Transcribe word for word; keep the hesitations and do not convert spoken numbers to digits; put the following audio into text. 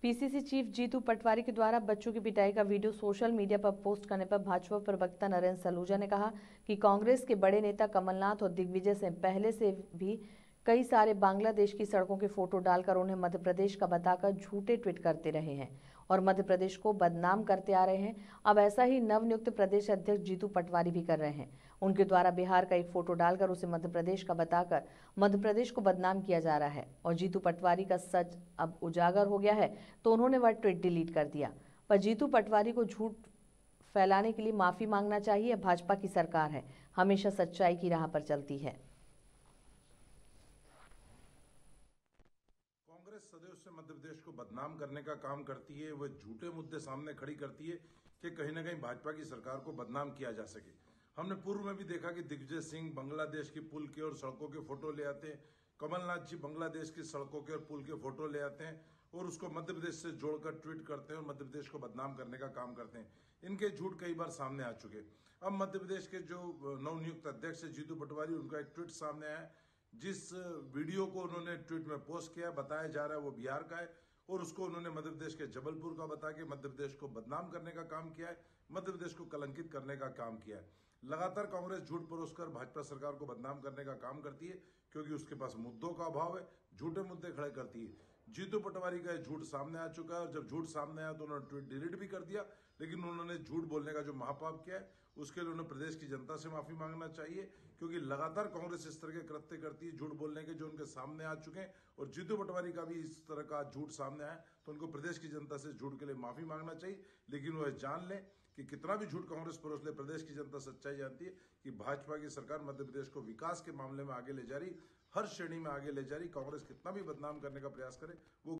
PCC chief Jitu Patwari के द्वारा बच्चों की पिटाई का वीडियो सोशल मीडिया पर पोस्ट करने पर भाजपा प्रवक्ता नरेंद्र सलूजा ने कहा कि कांग्रेस के बड़े नेता कमलनाथ और दिग्विजय सिंह पहले से भी कई सारे बांग्लादेश की सड़कों के फोटो डालकर उन्हें मध्य प्रदेश का बताकर झूठे ट्वीट करते रहे हैं और मध्य प्रदेश को बदनाम करते आ रहे हैं। अब ऐसा ही नवनियुक्त प्रदेश अध्यक्ष जीतू पटवारी भी कर रहे हैं। उनके द्वारा बिहार का एक फोटो डालकर उसे मध्य प्रदेश का बताकर मध्य प्रदेश को बदनाम किया जा रहा है और जीतू पटवारी का सच अब उजागर हो गया है तो उन्होंने वह ट्वीट डिलीट कर दिया। पर जीतू पटवारी को झूठ फैलाने के लिए माफी मांगना चाहिए। भाजपा की सरकार है, हमेशा सच्चाई की राह पर चलती है। कांग्रेस सदैव से मध्य प्रदेश को बदनाम करने का काम करती है। वह झूठे मुद्दे सामने खड़ी करती है कि कहीं ना कहीं भाजपा की सरकार को बदनाम किया जा सके। हमने पूर्व में भी देखा कि दिग्विजय सिंह बांग्लादेश की पुल के और सड़कों के फोटो ले आते हैं, कमलनाथ जी बांग्लादेश की सड़कों के और पुल के फोटो ले आते हैं और उसको मध्य प्रदेश से जोड़कर ट्वीट करते हैं और मध्य प्रदेश को बदनाम करने का काम करते हैं। इनके झूठ कई बार सामने आ चुके। अब मध्य प्रदेश के जो नवनियुक्त अध्यक्ष जीतू पटवारी, उनका एक ट्वीट सामने आया जिस वीडियो को उन्होंने ट्वीट में पोस्ट किया, बताया जा रहा है वो बिहार का है और उसको उन्होंने मध्य प्रदेश के जबलपुर का बता के मध्य प्रदेश को बदनाम करने का काम किया है, मध्य प्रदेश को कलंकित करने का काम किया है। लगातार कांग्रेस झूठ परोसकर भाजपा सरकार को बदनाम करने का काम करती है क्योंकि उसके पास मुद्दों का अभाव है, झूठे मुद्दे खड़े करती है। जीतू पटवारी का झूठ सामने आ चुका है और जब झूठ सामने आया तो उन्होंने ट्वीट डिलीट भी कर दिया, लेकिन उन्होंने झूठ बोलने का जो महापाप किया है उसके लिए उन्हें प्रदेश की जनता से माफी मांगना चाहिए क्योंकि लगातार कांग्रेस इस तरह के कृत्य करती है झूठ बोलने के जो उनके सामने आ चुके हैं और जीतू पटवारी का भी इस तरह का झूठ सामने आया तो उनको प्रदेश की जनता से झूठ के लिए माफी मांगना चाहिए। लेकिन वह जान लें कि कितना भी झूठ कांग्रेस परोस ले, प्रदेश की जनता सच्चाई जानती है कि भाजपा की सरकार मध्य प्रदेश को विकास के मामले में आगे ले जा रही, हर श्रेणी में आगे ले जा रही। कांग्रेस कितना भी बदनाम करने का प्रयास करे वो